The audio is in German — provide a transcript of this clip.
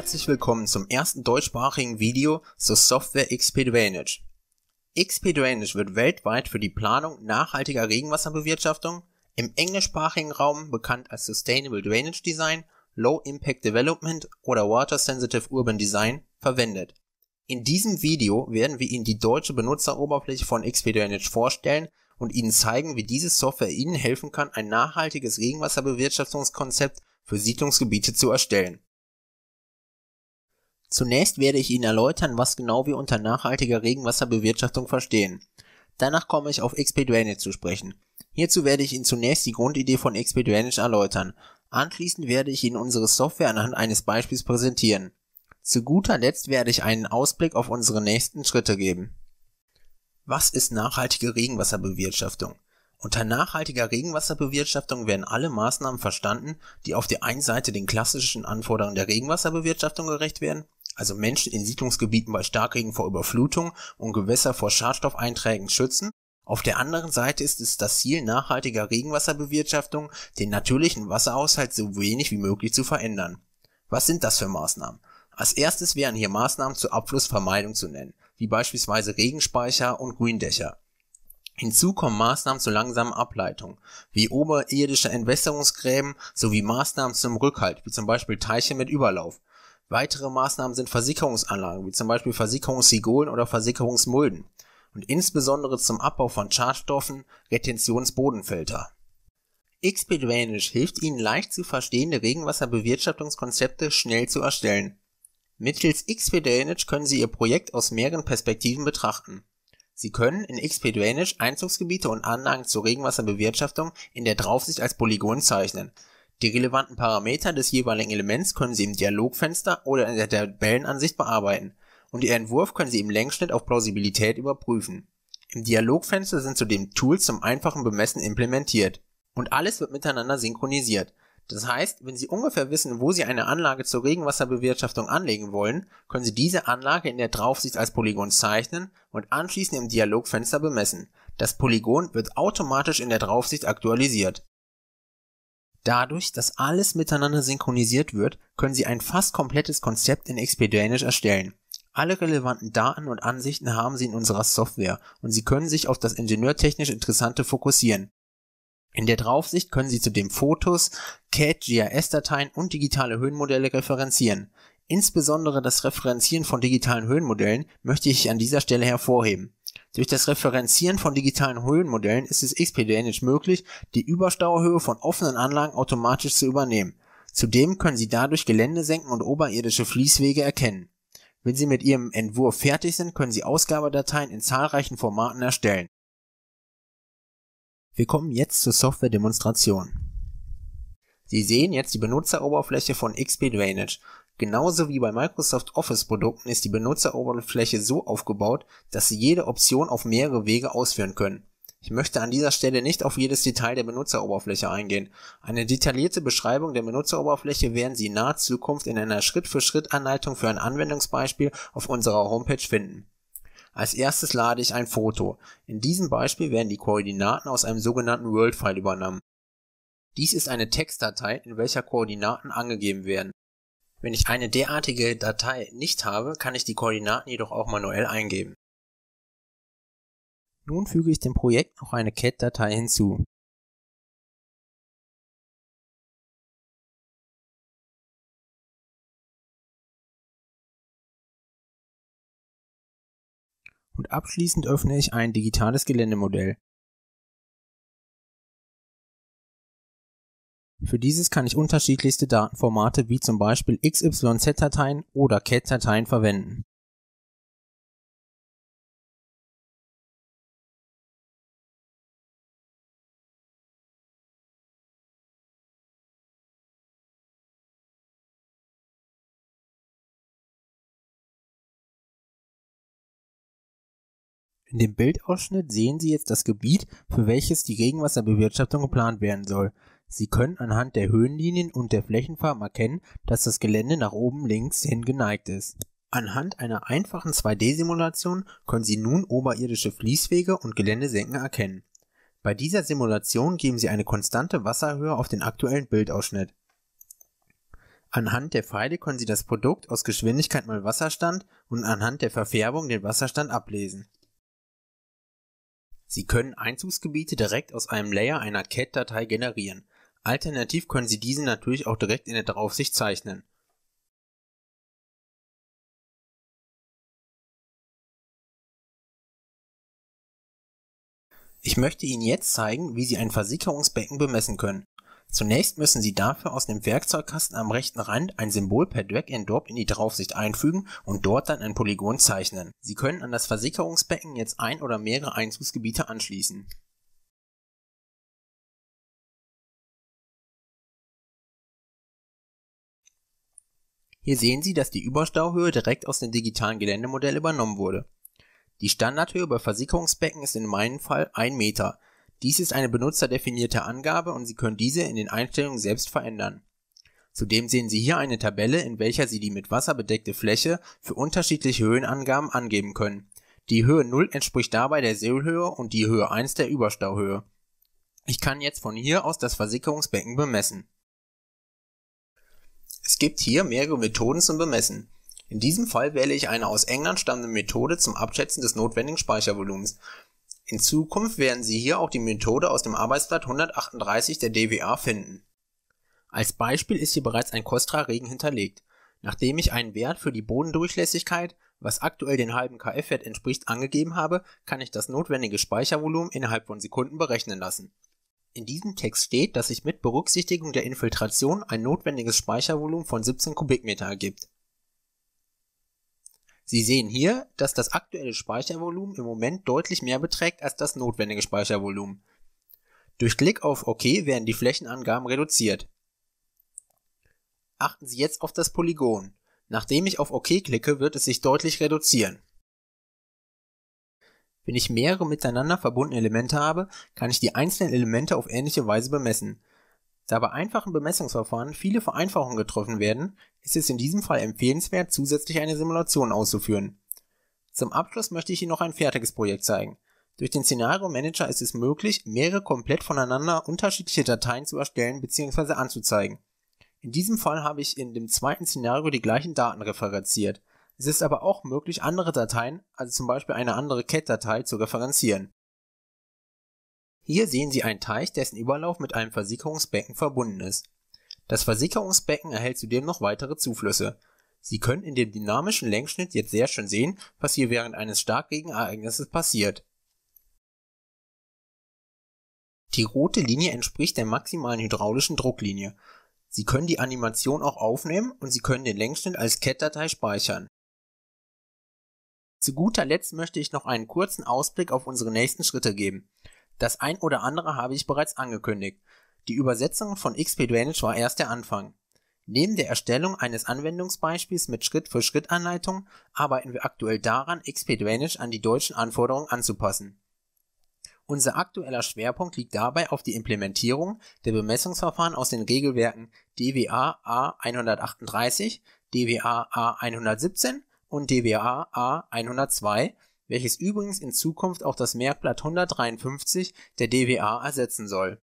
Herzlich willkommen zum ersten deutschsprachigen Video zur Software XP Drainage. XP Drainage wird weltweit für die Planung nachhaltiger Regenwasserbewirtschaftung, im englischsprachigen Raum bekannt als Sustainable Drainage Design, Low Impact Development oder Water Sensitive Urban Design, verwendet. In diesem Video werden wir Ihnen die deutsche Benutzeroberfläche von XP Drainage vorstellen und Ihnen zeigen, wie diese Software Ihnen helfen kann, ein nachhaltiges Regenwasserbewirtschaftungskonzept für Siedlungsgebiete zu erstellen. Zunächst werde ich Ihnen erläutern, was genau wir unter nachhaltiger Regenwasserbewirtschaftung verstehen. Danach komme ich auf XP Drainage zu sprechen. Hierzu werde ich Ihnen zunächst die Grundidee von XP Drainage erläutern. Anschließend werde ich Ihnen unsere Software anhand eines Beispiels präsentieren. Zu guter Letzt werde ich einen Ausblick auf unsere nächsten Schritte geben. Was ist nachhaltige Regenwasserbewirtschaftung? Unter nachhaltiger Regenwasserbewirtschaftung werden alle Maßnahmen verstanden, die auf der einen Seite den klassischen Anforderungen der Regenwasserbewirtschaftung gerecht werden, also Menschen in Siedlungsgebieten bei Starkregen vor Überflutung und Gewässer vor Schadstoffeinträgen schützen. Auf der anderen Seite ist es das Ziel nachhaltiger Regenwasserbewirtschaftung, den natürlichen Wasserhaushalt so wenig wie möglich zu verändern. Was sind das für Maßnahmen? Als erstes wären hier Maßnahmen zur Abflussvermeidung zu nennen, wie beispielsweise Regenspeicher und Gründächer. Hinzu kommen Maßnahmen zur langsamen Ableitung, wie oberirdische Entwässerungsgräben sowie Maßnahmen zum Rückhalt, wie zum Beispiel Teiche mit Überlauf. Weitere Maßnahmen sind Versickerungsanlagen, wie zum Beispiel Versickerungsrigolen oder Versickerungsmulden und insbesondere zum Abbau von Schadstoffen Retentionsbodenfilter. XP Drainage hilft Ihnen leicht zu verstehende Regenwasserbewirtschaftungskonzepte schnell zu erstellen. Mittels XP Drainage können Sie Ihr Projekt aus mehreren Perspektiven betrachten. Sie können in XP Drainage Einzugsgebiete und Anlagen zur Regenwasserbewirtschaftung in der Draufsicht als Polygon zeichnen. Die relevanten Parameter des jeweiligen Elements können Sie im Dialogfenster oder in der Tabellenansicht bearbeiten und Ihr Entwurf können Sie im Längsschnitt auf Plausibilität überprüfen. Im Dialogfenster sind zudem Tools zum einfachen Bemessen implementiert und alles wird miteinander synchronisiert. Das heißt, wenn Sie ungefähr wissen, wo Sie eine Anlage zur Regenwasserbewirtschaftung anlegen wollen, können Sie diese Anlage in der Draufsicht als Polygon zeichnen und anschließend im Dialogfenster bemessen. Das Polygon wird automatisch in der Draufsicht aktualisiert. Dadurch, dass alles miteinander synchronisiert wird, können Sie ein fast komplettes Konzept in XP Drainage erstellen. Alle relevanten Daten und Ansichten haben Sie in unserer Software und Sie können sich auf das ingenieurtechnisch Interessante fokussieren. In der Draufsicht können Sie zudem Fotos, CAD, GIS-Dateien und digitale Höhenmodelle referenzieren. Insbesondere das Referenzieren von digitalen Höhenmodellen möchte ich an dieser Stelle hervorheben. Durch das Referenzieren von digitalen Höhenmodellen ist es XP Drainage möglich, die Überstauhöhe von offenen Anlagen automatisch zu übernehmen. Zudem können Sie dadurch Geländesenken und oberirdische Fließwege erkennen. Wenn Sie mit Ihrem Entwurf fertig sind, können Sie Ausgabedateien in zahlreichen Formaten erstellen. Wir kommen jetzt zur Software-Demonstration. Sie sehen jetzt die Benutzeroberfläche von XP Drainage. Genauso wie bei Microsoft Office-Produkten ist die Benutzeroberfläche so aufgebaut, dass Sie jede Option auf mehrere Wege ausführen können. Ich möchte an dieser Stelle nicht auf jedes Detail der Benutzeroberfläche eingehen. Eine detaillierte Beschreibung der Benutzeroberfläche werden Sie in naher Zukunft in einer Schritt-für-Schritt-Anleitung für ein Anwendungsbeispiel auf unserer Homepage finden. Als erstes lade ich ein Foto. In diesem Beispiel werden die Koordinaten aus einem sogenannten World-File übernommen. Dies ist eine Textdatei, in welcher Koordinaten angegeben werden. Wenn ich eine derartige Datei nicht habe, kann ich die Koordinaten jedoch auch manuell eingeben. Nun füge ich dem Projekt noch eine CAD-Datei hinzu. Und abschließend öffne ich ein digitales Geländemodell. Für dieses kann ich unterschiedlichste Datenformate wie zum Beispiel XYZ-Dateien oder CAD-Dateien verwenden. In dem Bildausschnitt sehen Sie jetzt das Gebiet, für welches die Regenwasserbewirtschaftung geplant werden soll. Sie können anhand der Höhenlinien und der Flächenfarben erkennen, dass das Gelände nach oben links hin geneigt ist. Anhand einer einfachen 2D-Simulation können Sie nun oberirdische Fließwege und Geländesenken erkennen. Bei dieser Simulation geben Sie eine konstante Wasserhöhe auf den aktuellen Bildausschnitt. Anhand der Pfeile können Sie das Produkt aus Geschwindigkeit mal Wasserstand und anhand der Verfärbung den Wasserstand ablesen. Sie können Einzugsgebiete direkt aus einem Layer einer CAD-Datei generieren. Alternativ können Sie diese natürlich auch direkt in der Draufsicht zeichnen. Ich möchte Ihnen jetzt zeigen, wie Sie ein Versickerungsbecken bemessen können. Zunächst müssen Sie dafür aus dem Werkzeugkasten am rechten Rand ein Symbol per Drag and Drop in die Draufsicht einfügen und dort dann ein Polygon zeichnen. Sie können an das Versickerungsbecken jetzt ein oder mehrere Einzugsgebiete anschließen. Hier sehen Sie, dass die Überstauhöhe direkt aus dem digitalen Geländemodell übernommen wurde. Die Standardhöhe bei Versickerungsbecken ist in meinem Fall 1 Meter. Dies ist eine benutzerdefinierte Angabe und Sie können diese in den Einstellungen selbst verändern. Zudem sehen Sie hier eine Tabelle, in welcher Sie die mit Wasser bedeckte Fläche für unterschiedliche Höhenangaben angeben können. Die Höhe 0 entspricht dabei der Sollhöhe und die Höhe 1 der Überstauhöhe. Ich kann jetzt von hier aus das Versickerungsbecken bemessen. Es gibt hier mehrere Methoden zum Bemessen. In diesem Fall wähle ich eine aus England stammende Methode zum Abschätzen des notwendigen Speichervolumens. In Zukunft werden Sie hier auch die Methode aus dem Arbeitsblatt 138 der DWA finden. Als Beispiel ist hier bereits ein Costra-Regen hinterlegt. Nachdem ich einen Wert für die Bodendurchlässigkeit, was aktuell den halben KF-Wert entspricht, angegeben habe, kann ich das notwendige Speichervolumen innerhalb von Sekunden berechnen lassen. In diesem Text steht, dass sich mit Berücksichtigung der Infiltration ein notwendiges Speichervolumen von 17 Kubikmeter ergibt. Sie sehen hier, dass das aktuelle Speichervolumen im Moment deutlich mehr beträgt als das notwendige Speichervolumen. Durch Klick auf OK werden die Flächenangaben reduziert. Achten Sie jetzt auf das Polygon. Nachdem ich auf OK klicke, wird es sich deutlich reduzieren. Wenn ich mehrere miteinander verbundene Elemente habe, kann ich die einzelnen Elemente auf ähnliche Weise bemessen. Da bei einfachen Bemessungsverfahren viele Vereinfachungen getroffen werden, ist es in diesem Fall empfehlenswert, zusätzlich eine Simulation auszuführen. Zum Abschluss möchte ich Ihnen noch ein fertiges Projekt zeigen. Durch den Szenario Manager ist es möglich, mehrere komplett voneinander unterschiedliche Dateien zu erstellen bzw. anzuzeigen. In diesem Fall habe ich in dem zweiten Szenario die gleichen Daten referenziert. Es ist aber auch möglich, andere Dateien, also zum Beispiel eine andere CAD-Datei, zu referenzieren. Hier sehen Sie einen Teich, dessen Überlauf mit einem Versickerungsbecken verbunden ist. Das Versickerungsbecken erhält zudem noch weitere Zuflüsse. Sie können in dem dynamischen Längsschnitt jetzt sehr schön sehen, was hier während eines Starkregenereignisses passiert. Die rote Linie entspricht der maximalen hydraulischen Drucklinie. Sie können die Animation auch aufnehmen und Sie können den Längsschnitt als CAD-Datei speichern. Zu guter Letzt möchte ich noch einen kurzen Ausblick auf unsere nächsten Schritte geben. Das ein oder andere habe ich bereits angekündigt. Die Übersetzung von XP-Drainage war erst der Anfang. Neben der Erstellung eines Anwendungsbeispiels mit Schritt-für-Schritt-Anleitung arbeiten wir aktuell daran, XP-Drainage an die deutschen Anforderungen anzupassen. Unser aktueller Schwerpunkt liegt dabei auf die Implementierung der Bemessungsverfahren aus den Regelwerken DWA A138, DWA A117 und DWA A102, welches übrigens in Zukunft auch das Merkblatt 153 der DWA ersetzen soll